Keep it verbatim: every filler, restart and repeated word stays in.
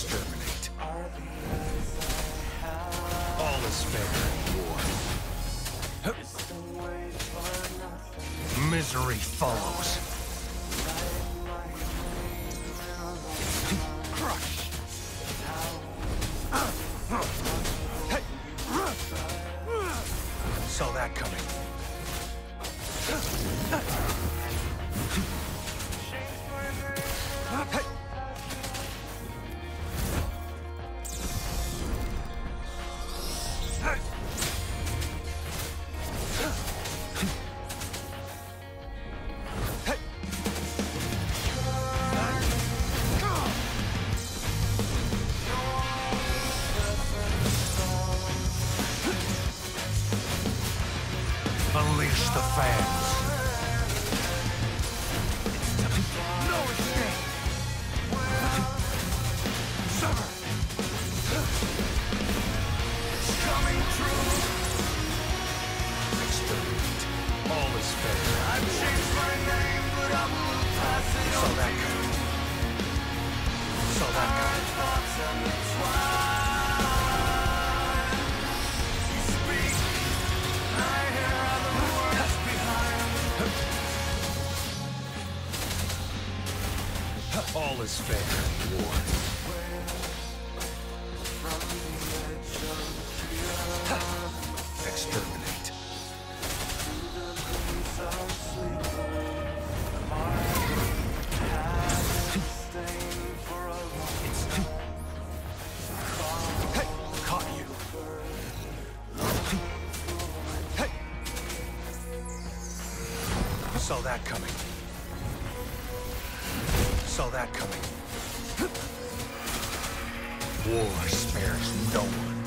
Exterminate. All is fair in war. Misery follows. Crush. Saw that coming. Unleash the fans. No escape. Summer. It's coming true. Exterminate. All is fair. I've changed my name, but I will pass it on. Saw that coming. Saw that coming. All is fair in war. Exterminate. Hey, caught you. Hey. Saw that coming. Saw that coming. War spares no one.